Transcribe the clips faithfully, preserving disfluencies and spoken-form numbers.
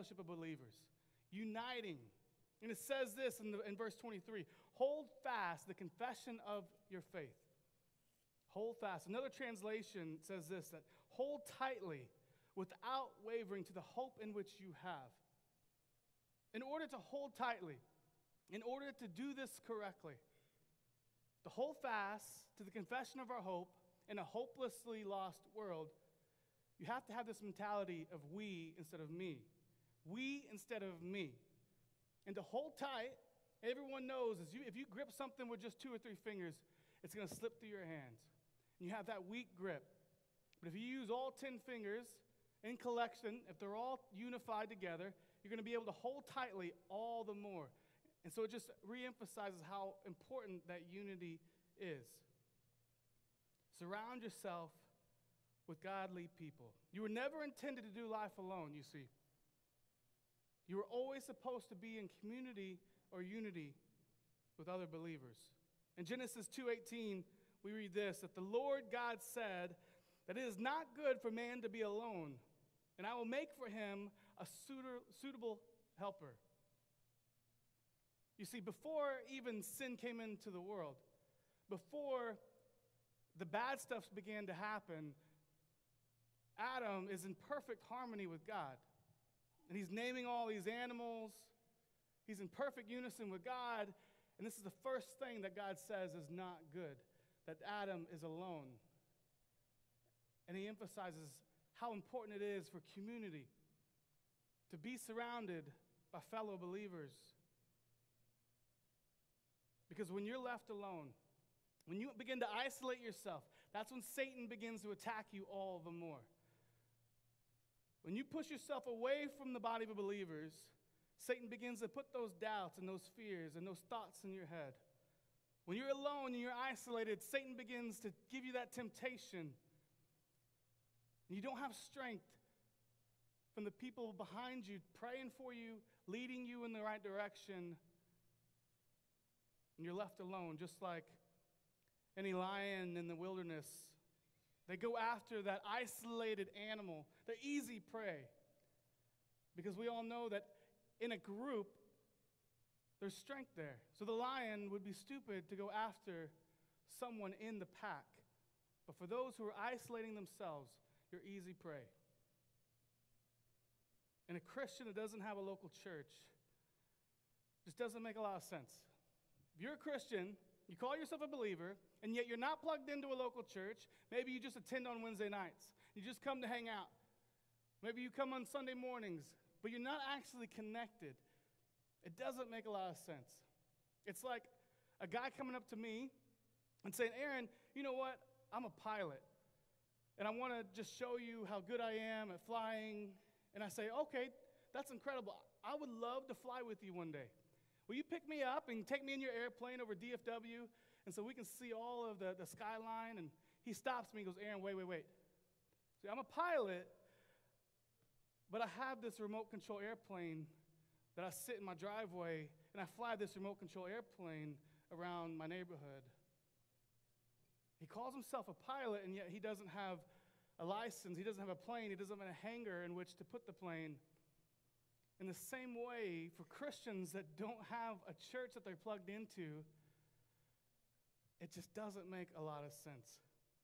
fellowship of believers, uniting. And it says this in, the, in verse twenty-three, hold fast the confession of your faith. Hold fast. Another translation says this, that hold tightly without wavering to the hope in which you have. In order to hold tightly, in order to do this correctly, to hold fast to the confession of our hope in a hopelessly lost world, you have to have this mentality of we instead of me. We instead of me. And to hold tight, everyone knows is you, if you grip something with just two or three fingers, it's going to slip through your hands. And you have that weak grip. But if you use all ten fingers in collection, if they're all unified together, you're going to be able to hold tightly all the more. And so it just reemphasizes how important that unity is. Surround yourself with godly people. You were never intended to do life alone, you see. You were always supposed to be in community or unity with other believers. In Genesis two eighteen, we read this, that the Lord God said that it is not good for man to be alone, and I will make for him a suitor, suitable helper. You see, before even sin came into the world, before the bad stuff began to happen, Adam is in perfect harmony with God. And he's naming all these animals. He's in perfect unison with God. And this is the first thing that God says is not good, that Adam is alone. And he emphasizes how important it is for community to be surrounded by fellow believers. Because when you're left alone, when you begin to isolate yourself, that's when Satan begins to attack you all the more. When you push yourself away from the body of believers, Satan begins to put those doubts and those fears and those thoughts in your head. When you're alone and you're isolated, Satan begins to give you that temptation. And you don't have strength from the people behind you praying for you, leading you in the right direction. And you're left alone, just like any lion in the wilderness. They go after that isolated animal, the easy prey. Because we all know that in a group, there's strength there. So the lion would be stupid to go after someone in the pack. But for those who are isolating themselves, you're easy prey. And a Christian that doesn't have a local church just doesn't make a lot of sense. If you're a Christian, you call yourself a believer, and yet you're not plugged into a local church. Maybe you just attend on Wednesday nights. You just come to hang out. Maybe you come on Sunday mornings, but you're not actually connected. It doesn't make a lot of sense. It's like a guy coming up to me and saying, Aaron, you know what? I'm a pilot, and I want to just show you how good I am at flying. And I say, okay, that's incredible. I would love to fly with you one day. Will you pick me up and take me in your airplane over D F W, and so we can see all of the, the skyline? And he stops me and goes, Aaron, wait, wait, wait. See, I'm a pilot, but I have this remote control airplane that I sit in my driveway, and I fly this remote control airplane around my neighborhood. He calls himself a pilot, and yet he doesn't have a license. He doesn't have a plane. He doesn't have a hangar in which to put the plane. In the same way, for Christians that don't have a church that they're plugged into, it just doesn't make a lot of sense.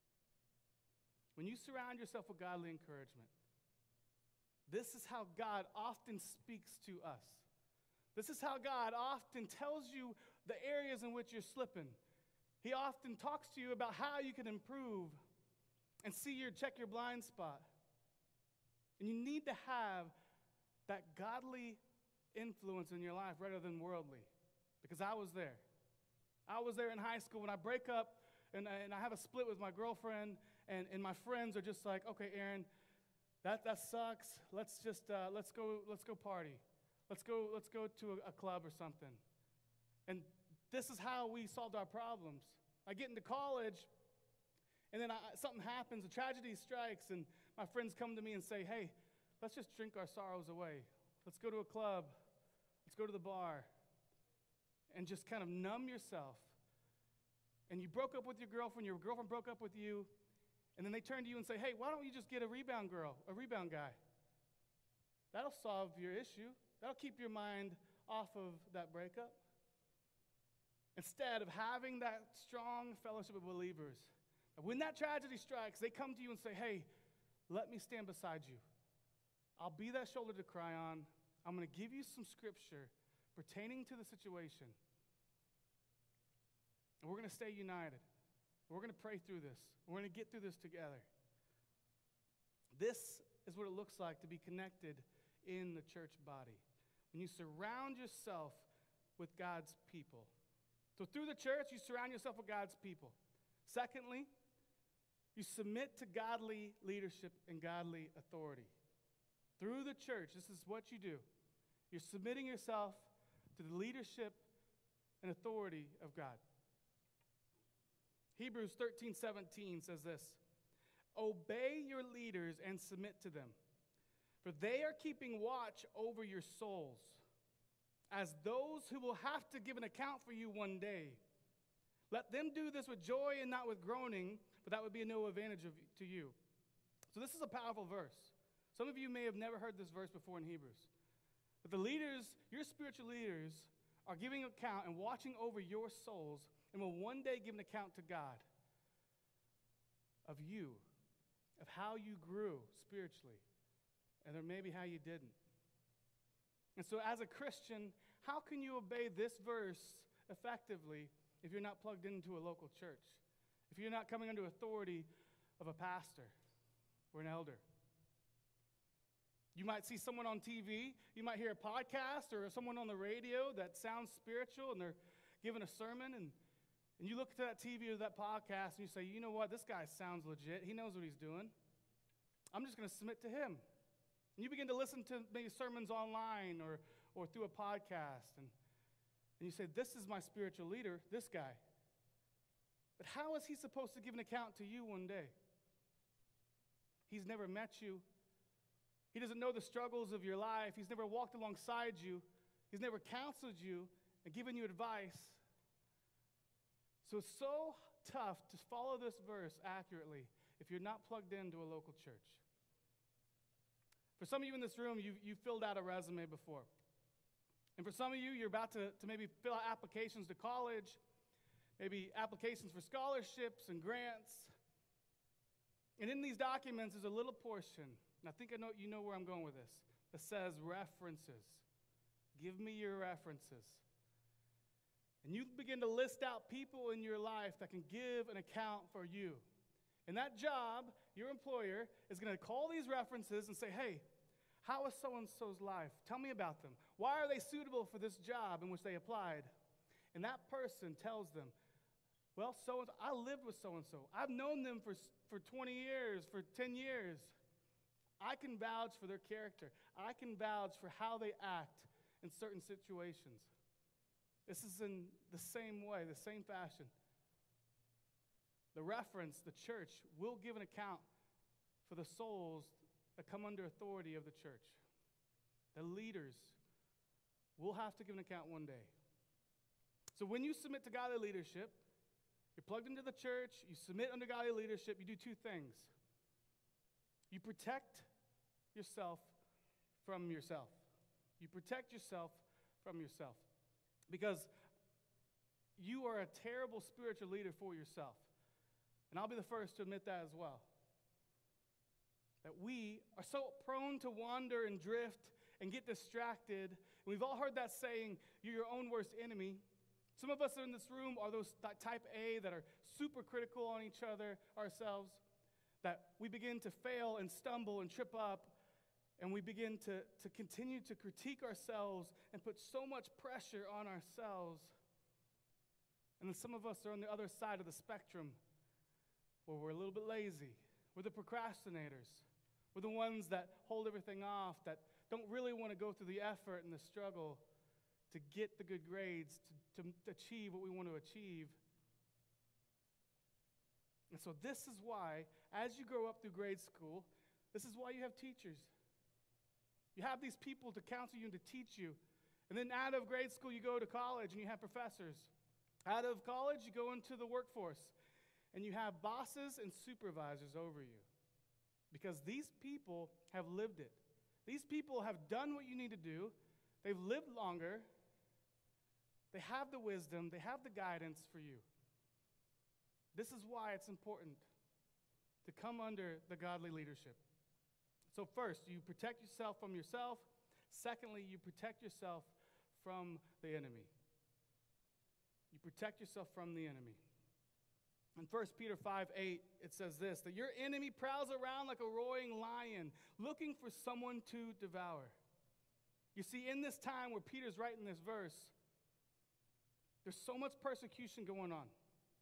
When you surround yourself with godly encouragement, this is how God often speaks to us. This is how God often tells you the areas in which you're slipping. He often talks to you about how you can improve and see your, check your blind spot. And you need to have that godly influence in your life rather than worldly. Because I was there. I was there in high school when I break up and, and I have a split with my girlfriend, and, and my friends are just like, okay, Aaron, that, that sucks. Let's just uh, let's go let's go party. Let's go let's go to a, a club or something. And this is how we solved our problems. I get into college, and then I, something happens, a tragedy strikes, and my friends come to me and say, hey, let's just drink our sorrows away. Let's go to a club. Let's go to the bar. And just kind of numb yourself. And you broke up with your girlfriend, your girlfriend broke up with you, and then they turn to you and say, hey, why don't you just get a rebound girl, a rebound guy? That'll solve your issue. That'll keep your mind off of that breakup. Instead of having that strong fellowship of believers, when that tragedy strikes, they come to you and say, hey, let me stand beside you. I'll be that shoulder to cry on. I'm going to give you some scripture pertaining to the situation. And we're going to stay united. We're going to pray through this. We're going to get through this together. This is what it looks like to be connected in the church body. When you surround yourself with God's people. So through the church, you surround yourself with God's people. Secondly, you submit to godly leadership and godly authority. Through the church, this is what you do. You're submitting yourself to the leadership and authority of God. Hebrews thirteen seventeen says this, obey your leaders and submit to them, for they are keeping watch over your souls, as those who will have to give an account for you one day. Let them do this with joy and not with groaning, for that would be no advantage of, to you. So this is a powerful verse. Some of you may have never heard this verse before in Hebrews. But the leaders, your spiritual leaders, are giving account and watching over your souls and will one day give an account to God of you, of how you grew spiritually, and then maybe how you didn't. And so as a Christian, how can you obey this verse effectively if you're not plugged into a local church? If you're not coming under authority of a pastor or an elder? You might see someone on T V, you might hear a podcast or someone on the radio that sounds spiritual and they're giving a sermon, and, and you look at that T V or that podcast and you say, you know what, this guy sounds legit. He knows what he's doing. I'm just going to submit to him. And you begin to listen to maybe sermons online or, or through a podcast, and, and you say, this is my spiritual leader, this guy. But how is he supposed to give an account to you one day? He's never met you. He doesn't know the struggles of your life. He's never walked alongside you. He's never counseled you and given you advice. So it's so tough to follow this verse accurately if you're not plugged into a local church. For some of you in this room, you you filled out a resume before. And for some of you, you're about to, to maybe fill out applications to college, maybe applications for scholarships and grants. And in these documents, there's a little portion, and I think I know you know where I'm going with this, that says references. Give me your references. And you begin to list out people in your life that can give an account for you. And that job, your employer, is going to call these references and say, hey, how is so-and-so's life? Tell me about them. Why are they suitable for this job in which they applied? And that person tells them, well, so-and-so, I lived with so-and-so. I've known them for, for twenty years, for ten years. I can vouch for their character. I can vouch for how they act in certain situations. This is in the same way, the same fashion. The reference, the church, will give an account for the souls that come under authority of the church. The leaders will have to give an account one day. So when you submit to godly leadership, you're plugged into the church, you submit under godly leadership, you do two things. You protect yourself from yourself. You protect yourself from yourself. Because you are a terrible spiritual leader for yourself. And I'll be the first to admit that as well. That we are so prone to wander and drift and get distracted. And we've all heard that saying, you're your own worst enemy. Some of us in this room are those type A that are super critical on each other, ourselves. That we begin to fail and stumble and trip up. And we begin to, to continue to critique ourselves and put so much pressure on ourselves. And then some of us are on the other side of the spectrum, where we're a little bit lazy. We're the procrastinators. We're the ones that hold everything off, that don't really want to go through the effort and the struggle to get the good grades, to, to achieve what we want to achieve. And so this is why, as you grow up through grade school, this is why you have teachers. You have these people to counsel you and to teach you. And then out of grade school, you go to college and you have professors. Out of college, you go into the workforce. And you have bosses and supervisors over you. Because these people have lived it. These people have done what you need to do. They've lived longer. They have the wisdom. They have the guidance for you. This is why it's important to come under the godly leadership. So first, you protect yourself from yourself. Secondly, you protect yourself from the enemy. You protect yourself from the enemy. In First Peter five eight, it says this, that your enemy prowls around like a roaring lion, looking for someone to devour. You see, in this time where Peter's writing this verse, there's so much persecution going on.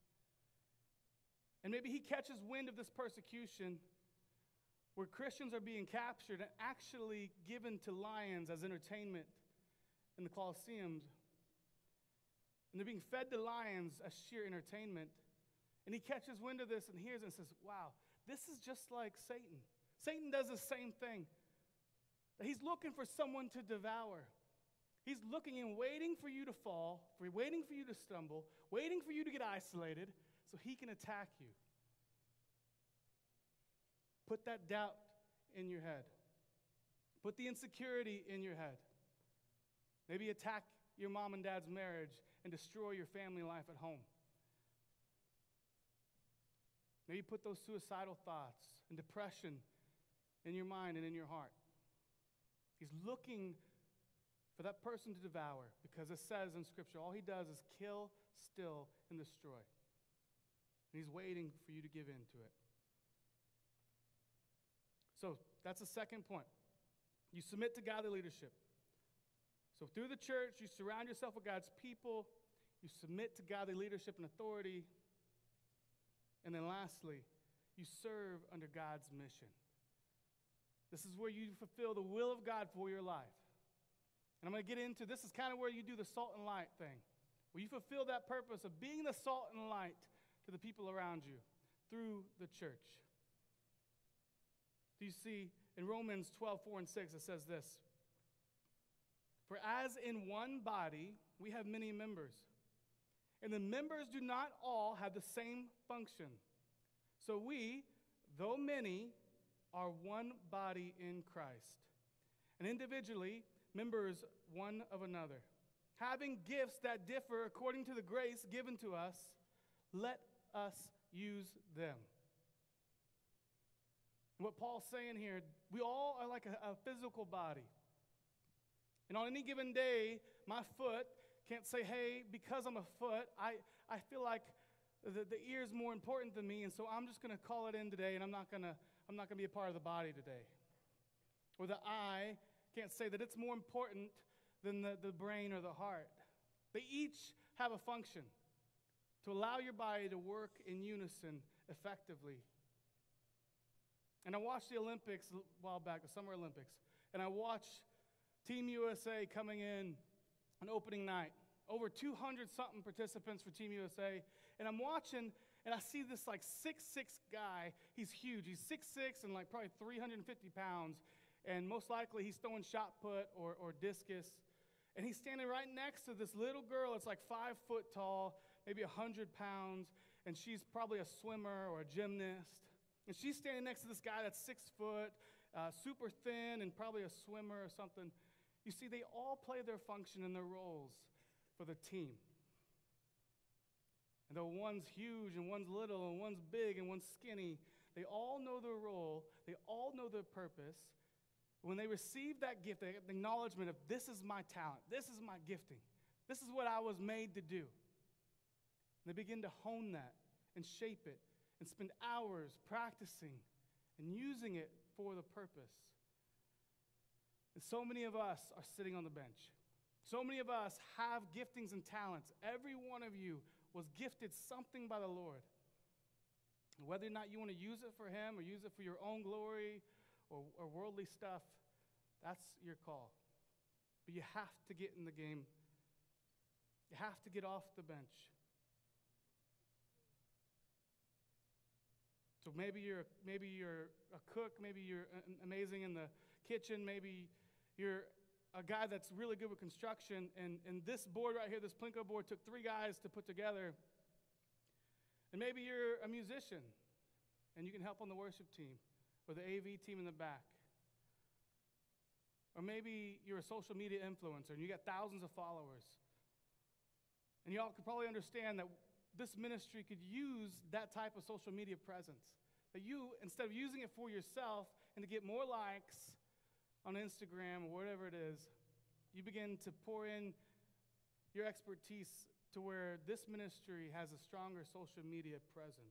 And maybe he catches wind of this persecution where Christians are being captured and actually given to lions as entertainment in the Colosseums. And they're being fed to lions as sheer entertainment. And he catches wind of this and hears it and says, wow, this is just like Satan. Satan does the same thing. He's looking for someone to devour. He's looking and waiting for you to fall, for waiting for you to stumble, waiting for you to get isolated so he can attack you. Put that doubt in your head. Put the insecurity in your head. Maybe attack your mom and dad's marriage and destroy your family life at home. Maybe put those suicidal thoughts and depression in your mind and in your heart. He's looking for that person to devour because it says in Scripture, all he does is kill, steal, and destroy. And he's waiting for you to give in to it. So that's the second point. You submit to godly leadership. So through the church, you surround yourself with God's people. You submit to godly leadership and authority. And then lastly, you serve under God's mission. This is where you fulfill the will of God for your life. And I'm going to get into, this is kind of where you do the salt and light thing, where you fulfill that purpose of being the salt and light to the people around you through the church. Do you see in Romans twelve, four and six, it says this, for as in one body we have many members, and the members do not all have the same function. So we, though many, are one body in Christ, and individually members one of another. Having gifts that differ according to the grace given to us, let us use them. And what Paul's saying here, we all are like a, a physical body. And on any given day, my foot can't say, hey, because I'm a foot, I, I feel like the, the ear is more important than me, and so I'm just going to call it in today, and I'm not going to I'm not going to be a part of the body today. Or the eye can't say that it's more important than the, the brain or the heart. They each have a function to allow your body to work in unison effectively. And I watched the Olympics a while back, the Summer Olympics, and I watched Team U S A coming in on opening night. Over two hundred something participants for Team U S A. And I'm watching, and I see this like six foot six guy. He's huge. He's six foot six and like probably three hundred fifty pounds. And most likely he's throwing shot put or, or discus. And he's standing right next to this little girl that's like five foot tall, maybe one hundred pounds. And she's probably a swimmer or a gymnast. And she's standing next to this guy that's six foot, uh, super thin, and probably a swimmer or something. You see, they all play their function and their roles for the team. And though one's huge and one's little and one's big and one's skinny, they all know their role. They all know their purpose. When they receive that gift, the acknowledgement of this is my talent, this is my gifting, this is what I was made to do. And they begin to hone that and shape it and spend hours practicing and using it for the purpose. And so many of us are sitting on the bench. So many of us have giftings and talents. Every one of you was gifted something by the Lord. Whether or not you want to use it for Him or use it for your own glory or, or worldly stuff, that's your call. But you have to get in the game. You have to get off the bench. So maybe you're maybe you're a cook, maybe you're amazing in the kitchen, maybe you're a guy that's really good with construction, and, and this board right here, this Plinko board, took three guys to put together. And maybe you're a musician, and you can help on the worship team or the A V team in the back. Or maybe you're a social media influencer and you got thousands of followers. And y'all could probably understand that this ministry could use that type of social media presence. That you, instead of using it for yourself and to get more likes on Instagram or whatever it is, you begin to pour in your expertise to where this ministry has a stronger social media presence.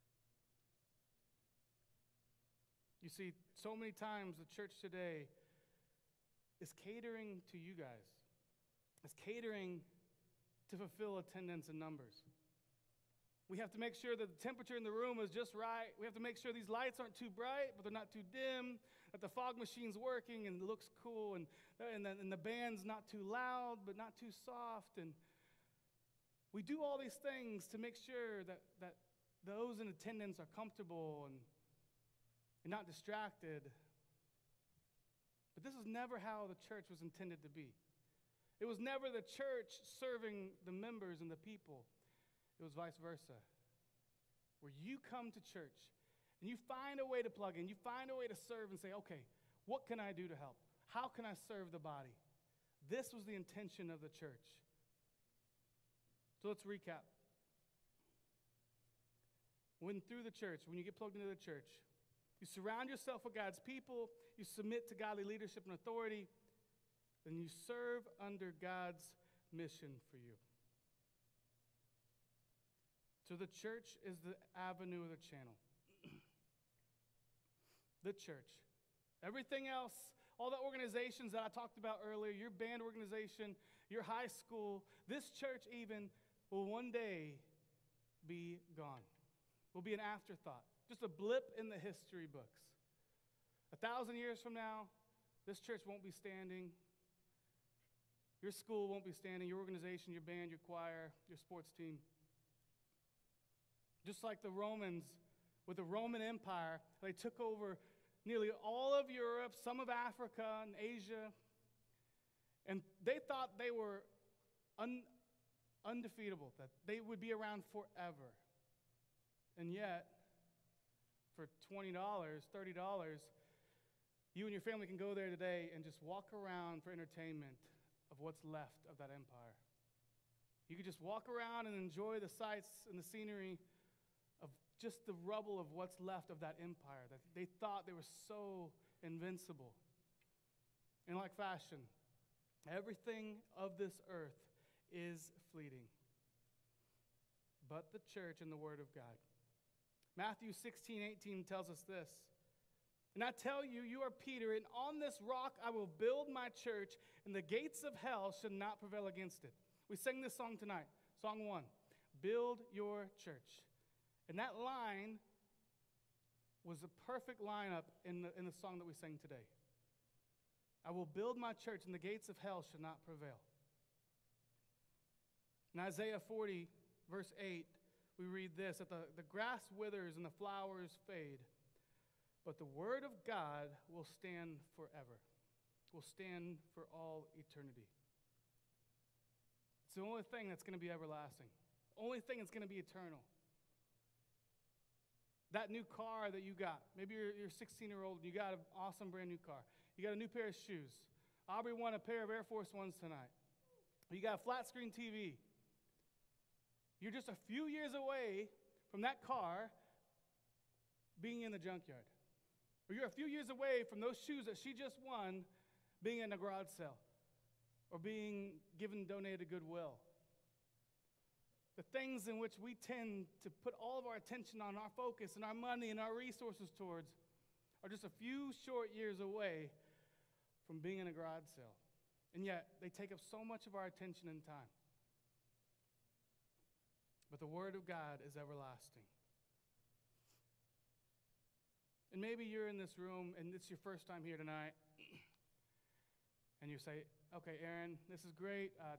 You see, so many times the church today is catering to you guys. It's catering to fulfill attendance and numbers. We have to make sure that the temperature in the room is just right. We have to make sure these lights aren't too bright, but they're not too dim, that the fog machine's working and looks cool, and, and, the, and the band's not too loud, but not too soft. And we do all these things to make sure that, that those in attendance are comfortable and, and not distracted. But this is never how the church was intended to be. It was never the church serving the members and the people. It was vice versa, where you come to church and you find a way to plug in, you find a way to serve and say, okay, what can I do to help? How can I serve the body? This was the intention of the church. So let's recap. When through the church, when you get plugged into the church, you surround yourself with God's people, you submit to godly leadership and authority, then you serve under God's mission for you. So the church is the avenue or the channel. The church. Everything else, all the organizations that I talked about earlier, your band organization, your high school, this church even will one day be gone. Will be an afterthought. Just a blip in the history books. A thousand years from now, this church won't be standing. Your school won't be standing. Your organization, your band, your choir, your sports team. Just like the Romans, with the Roman Empire, they took over nearly all of Europe, some of Africa and Asia, and they thought they were un, undefeatable, that they would be around forever. And yet, for twenty dollars, thirty dollars, you and your family can go there today and just walk around for entertainment of what's left of that empire. You could just walk around and enjoy the sights and the scenery of just the rubble of what's left of that empire, that they thought they were so invincible. And like fashion, everything of this earth is fleeting, but the church and the Word of God. Matthew sixteen eighteen tells us this. And I tell you, you are Peter, and on this rock I will build my church, and the gates of hell should not prevail against it. We sang this song tonight, song one, build your church. And that line was a perfect lineup in the, in the song that we sang today. I will build my church, and the gates of hell shall not prevail. In Isaiah forty, verse eight, we read this, that the, the grass withers and the flowers fade, but the word of God will stand forever, will stand for all eternity. It's the only thing that's going to be everlasting, only thing that's going to be eternal. That new car that you got, maybe you're, you're a sixteen-year-old and you got an awesome brand new car. You got a new pair of shoes. Aubrey won a pair of Air Force Ones tonight. You got a flat screen T V. You're just a few years away from that car being in the junkyard. Or you're a few years away from those shoes that she just won being in a garage sale or being given, donated to Goodwill. The things in which we tend to put all of our attention on, our focus and our money and our resources towards are just a few short years away from being in a garage sale. And yet, they take up so much of our attention and time. But the Word of God is everlasting. And maybe you're in this room and it's your first time here tonight. And you say, okay, Aaron, this is great. Uh,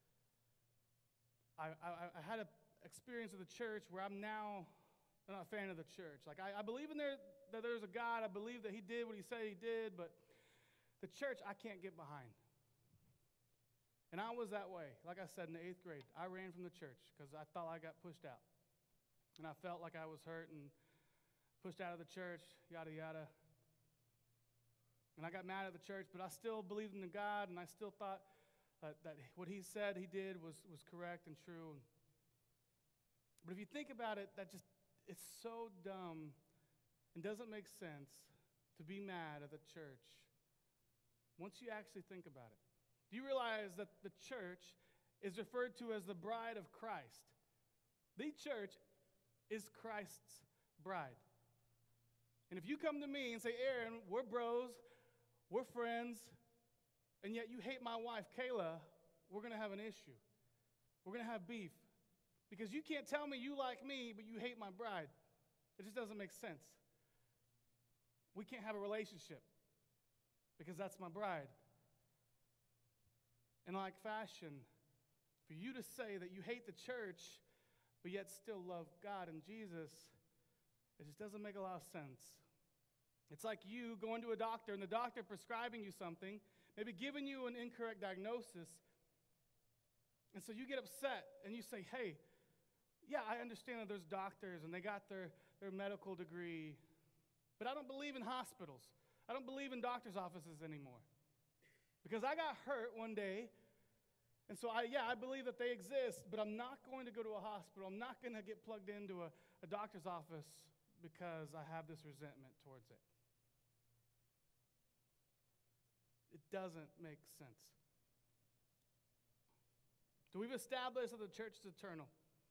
I, I, I had an experience with the church where I'm now not a fan of the church. Like, I, I believe in there that there's a God. I believe that he did what he said he did, but the church I can't get behind. And I was that way. Like I said, in the eighth grade, I ran from the church because I thought I got pushed out. And I felt like I was hurt and pushed out of the church, yada, yada. And I got mad at the church, but I still believed in God, and I still thought that, that what he said he did was, was correct and true. But if you think about it, that just, it's so dumb and doesn't make sense to be mad at the church once you actually think about it. Do you realize that the church is referred to as the bride of Christ? The church is Christ's bride. And if you come to me and say, Aaron, we're bros, we're friends, and yet you hate my wife, Kayla, we're going to have an issue. We're going to have beef. Because you can't tell me you like me, but you hate my bride. It just doesn't make sense. We can't have a relationship because that's my bride. And like fashion, for you to say that you hate the church, but yet still love God and Jesus, it just doesn't make a lot of sense. It's like you going to a doctor and the doctor prescribing you something, maybe giving you an incorrect diagnosis, and so you get upset and you say, hey, yeah, I understand that there's doctors and they got their, their medical degree, but I don't believe in hospitals. I don't believe in doctor's offices anymore. Because I got hurt one day, and so I, yeah, I believe that they exist, but I'm not going to go to a hospital. I'm not going to get plugged into a, a doctor's office because I have this resentment towards it. It doesn't make sense. So we've established that the church is eternal.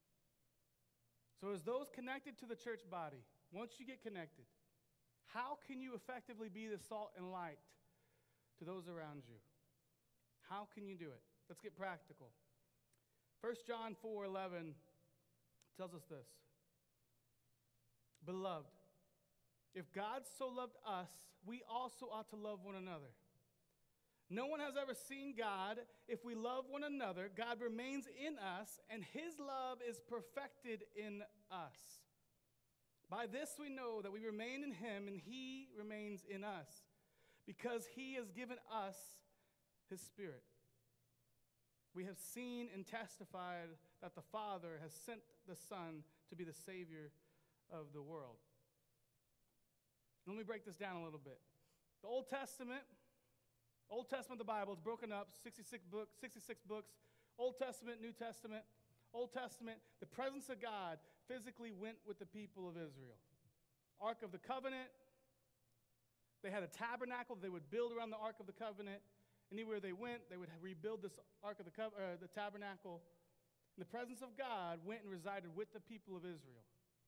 So as those connected to the church body, once you get connected, how can you effectively be the salt and light to those around you? How can you do it? Let's get practical. First John four eleven tells us this. Beloved, if God so loved us, we also ought to love one another. No one has ever seen God. If we love one another, God remains in us, and his love is perfected in us. By this we know that we remain in him, and he remains in us, because he has given us his Spirit. We have seen and testified that the Father has sent the Son to be the Savior of the world. Let me break this down a little bit. The Old Testament, Old Testament, the Bible, is broken up, sixty-six books, sixty-six books, Old Testament, New Testament. Old Testament, the presence of God physically went with the people of Israel. Ark of the Covenant, they had a tabernacle they would build around the Ark of the Covenant. Anywhere they went, they would rebuild this Ark of the, Co- uh, the tabernacle. And the presence of God went and resided with the people of Israel.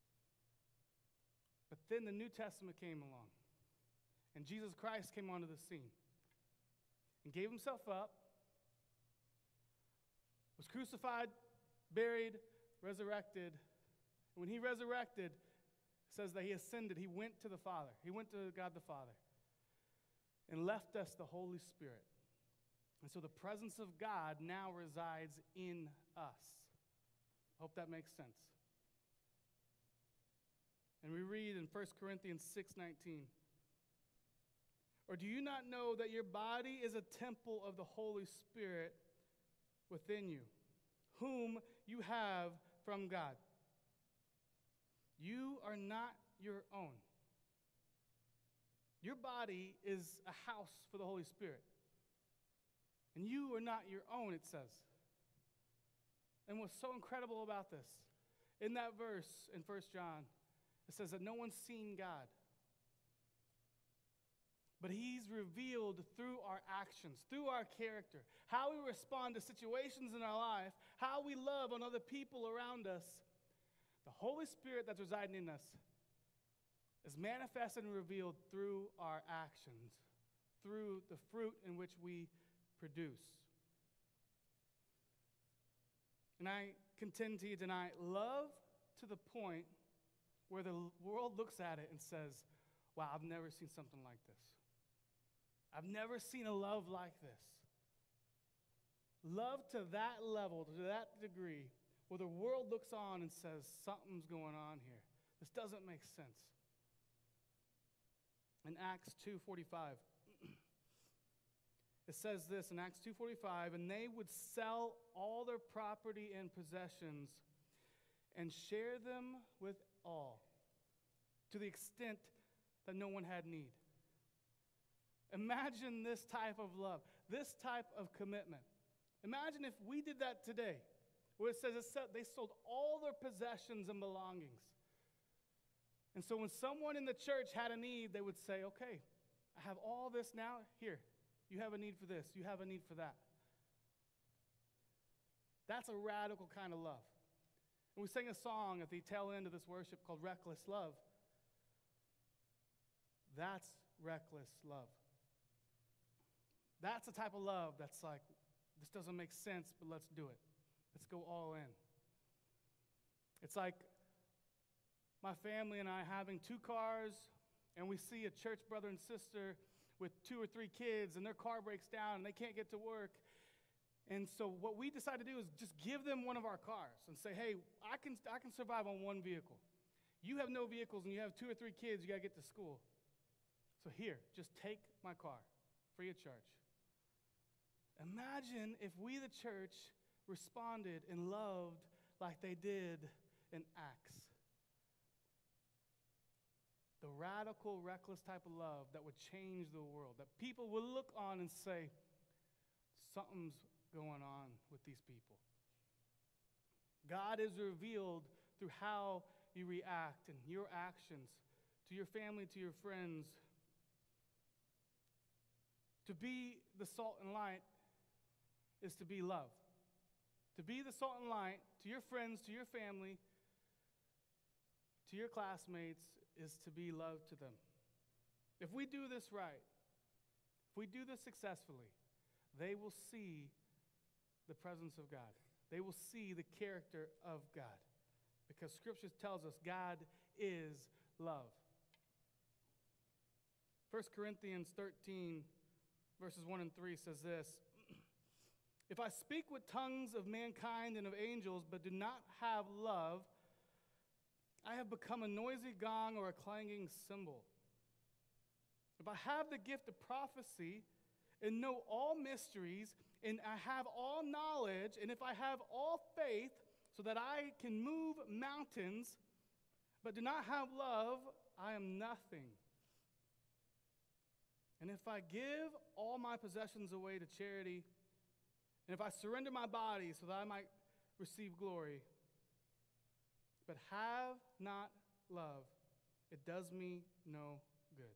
But then the New Testament came along, and Jesus Christ came onto the scene and gave himself up, was crucified, buried, resurrected. And when he resurrected, it says that he ascended. He went to the Father. He went to God the Father and left us the Holy Spirit. And so the presence of God now resides in us. I hope that makes sense. And we read in First Corinthians six nineteen. Or do you not know that your body is a temple of the Holy Spirit within you, whom you have from God? You are not your own. Your body is a house for the Holy Spirit. And you are not your own, it says. And what's so incredible about this, in that verse in First John, it says that no one's seen God. But he's revealed through our actions, through our character, how we respond to situations in our life, how we love on other people around us. The Holy Spirit that's residing in us is manifested and revealed through our actions, through the fruit in which we produce. And I contend to you tonight, love to the point where the world looks at it and says, wow, I've never seen something like this. I've never seen a love like this. Love to that level, to that degree, where the world looks on and says, something's going on here. This doesn't make sense. In Acts two forty-five, it says this in Acts two forty-five, and they would sell all their property and possessions and share them with all, to the extent that no one had need. Imagine this type of love, this type of commitment. Imagine if we did that today, where it says they sold all their possessions and belongings. And so when someone in the church had a need, they would say, okay, I have all this now. Here, you have a need for this. You have a need for that. That's a radical kind of love. And we sang a song at the tail end of this worship called Reckless Love. That's reckless love. That's the type of love that's like, this doesn't make sense, but let's do it. Let's go all in. It's like my family and I having two cars, and we see a church brother and sister with two or three kids, and their car breaks down, and they can't get to work. And so what we decide to do is just give them one of our cars and say, hey, I can, I can survive on one vehicle. You have no vehicles, and you have two or three kids, you got to get to school. So here, just take my car, free of charge. Imagine if we, the church, responded and loved like they did in Acts. The radical, reckless type of love that would change the world, that people would look on and say, something's going on with these people. God is revealed through how you react and your actions to your family, to your friends. To be the salt and light is to be love. To be the salt and light to your friends, to your family, to your classmates, is to be love to them. If we do this right, if we do this successfully, they will see the presence of God. They will see the character of God. Because Scripture tells us God is love. First Corinthians thirteen, verses one and three says this, if I speak with tongues of mankind and of angels, but do not have love, I have become a noisy gong or a clanging cymbal. If I have the gift of prophecy and know all mysteries, and I have all knowledge, and if I have all faith so that I can move mountains, but do not have love, I am nothing. And if I give all my possessions away to charity, and if I surrender my body so that I might receive glory, but have not love, it does me no good.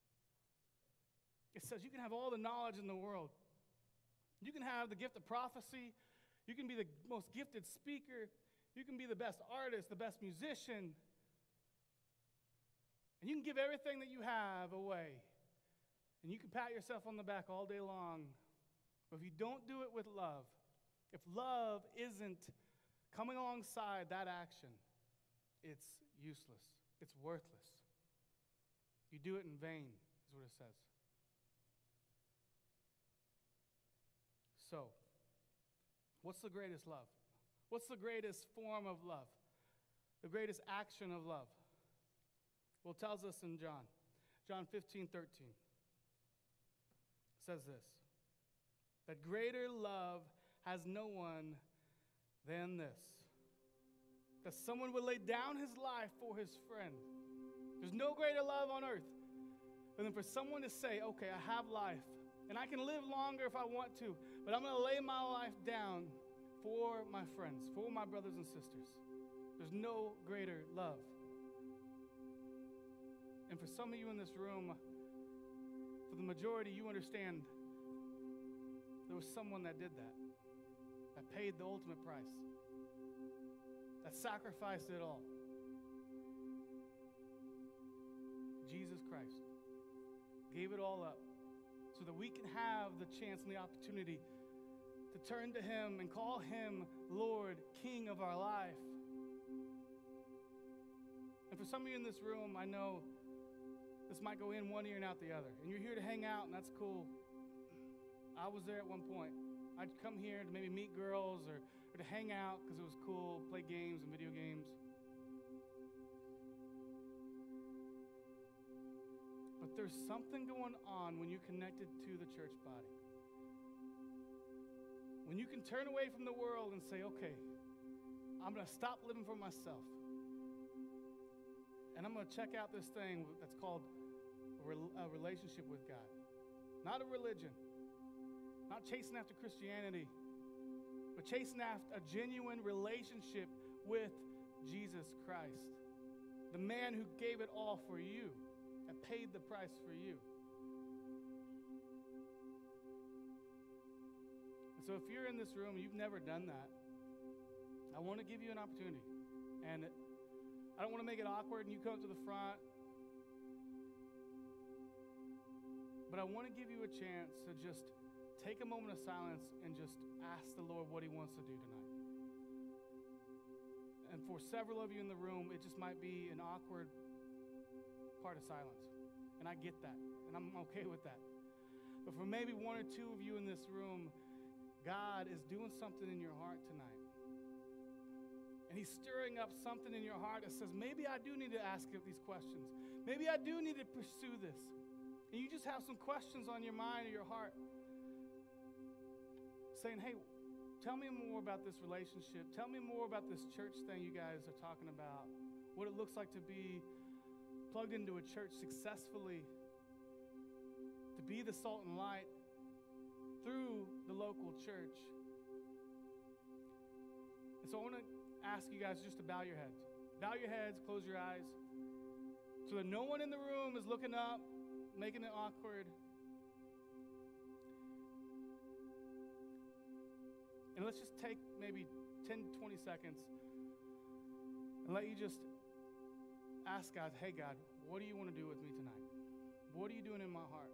It says you can have all the knowledge in the world. You can have the gift of prophecy. You can be the most gifted speaker. You can be the best artist, the best musician. And you can give everything that you have away. And you can pat yourself on the back all day long. But if you don't do it with love, if love isn't coming alongside that action, it's useless. It's worthless. You do it in vain, is what it says. So, what's the greatest love? What's the greatest form of love? The greatest action of love? Well, it tells us in John, John fifteen, thirteen. It says this, that greater love has no one than this, that someone would lay down his life for his friend. There's no greater love on earth than for someone to say, okay, I have life, and I can live longer if I want to, but I'm going to lay my life down for my friends, for my brothers and sisters. There's no greater love. And for some of you in this room, for the majority, you understand there was someone that did that, that paid the ultimate price, that sacrificed it all. Jesus Christ gave it all up so that we can have the chance and the opportunity to turn to him and call him Lord, King of our life. And for some of you in this room, I know this might go in one ear and out the other. And you're here to hang out, and that's cool. I was there at one point. I'd come here to maybe meet girls or, or to hang out because it was cool, play games and video games. But there's something going on when you're connected to the church body. When you can turn away from the world and say, okay, I'm going to stop living for myself. And I'm going to check out this thing that's called a relationship with God. not a religion, not chasing after Christianity, but chasing after a genuine relationship with Jesus Christ, the man who gave it all for you, that paid the price for you. And so if you're in this room and you've never done that, I want to give you an opportunity. And I don't want to make it awkward and you come up to the front, but I want to give you a chance to just take a moment of silence and just ask the Lord what he wants to do tonight. And for several of you in the room, it just might be an awkward part of silence. And I get that, and I'm okay with that. But for maybe one or two of you in this room, God is doing something in your heart tonight. And he's stirring up something in your heart that says, maybe I do need to ask these questions. Maybe I do need to pursue this. And you just have some questions on your mind or your heart saying, hey, tell me more about this relationship. Tell me more about this church thing you guys are talking about. What it looks like to be plugged into a church successfully. To be the salt and light through the local church. And so I want to ask you guys just to bow your heads. Bow your heads, close your eyes, so that no one in the room is looking up, making it awkward. And let's just take maybe ten, twenty seconds and let you just ask God, hey God, what do you want to do with me tonight? What are you doing in my heart?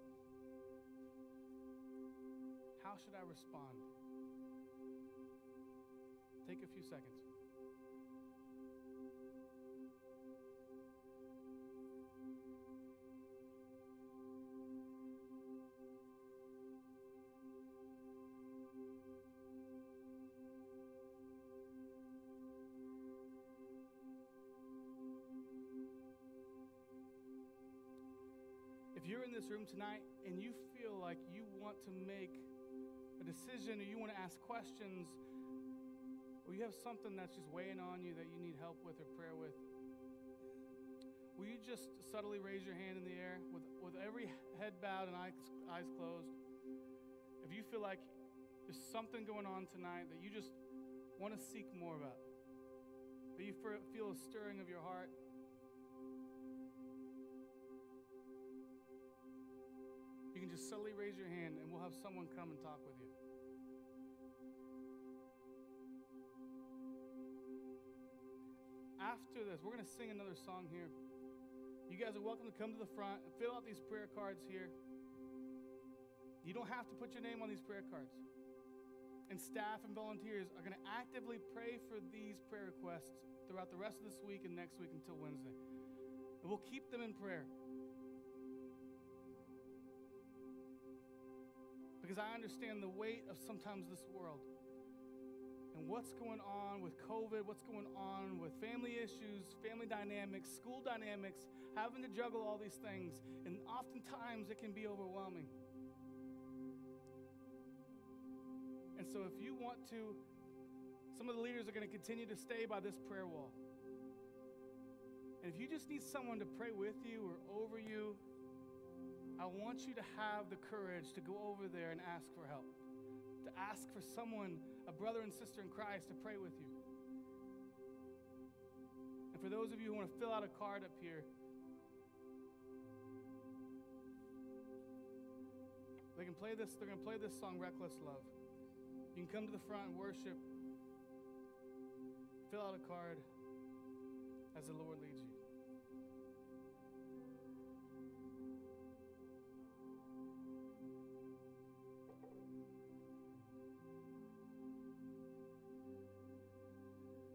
How should I respond? Take a few seconds. If you're in this room tonight and you feel like you want to make a decision or you want to ask questions or you have something that's just weighing on you that you need help with or prayer with, will you just subtly raise your hand in the air with, with every head bowed and eyes, eyes closed? If you feel like there's something going on tonight that you just want to seek more about, that you feel a stirring of your heart, you can just subtly raise your hand and we'll have someone come and talk with you. After this, we're going to sing another song here. You guys are welcome to come to the front and fill out these prayer cards here. You don't have to put your name on these prayer cards. And staff and volunteers are going to actively pray for these prayer requests throughout the rest of this week and next week until Wednesday. And we'll keep them in prayer. Because I understand the weight of sometimes this world and what's going on with COVID, what's going on with family issues, family dynamics, school dynamics, having to juggle all these things. And oftentimes it can be overwhelming. And so if you want to, some of the leaders are going to continue to stay by this prayer wall. And if you just need someone to pray with you or over you, I want you to have the courage to go over there and ask for help, to ask for someone, a brother and sister in Christ, to pray with you. And for those of you who want to fill out a card up here, they can play this, they're going to play this song, Reckless Love. You can come to the front and worship, fill out a card as the Lord leads you.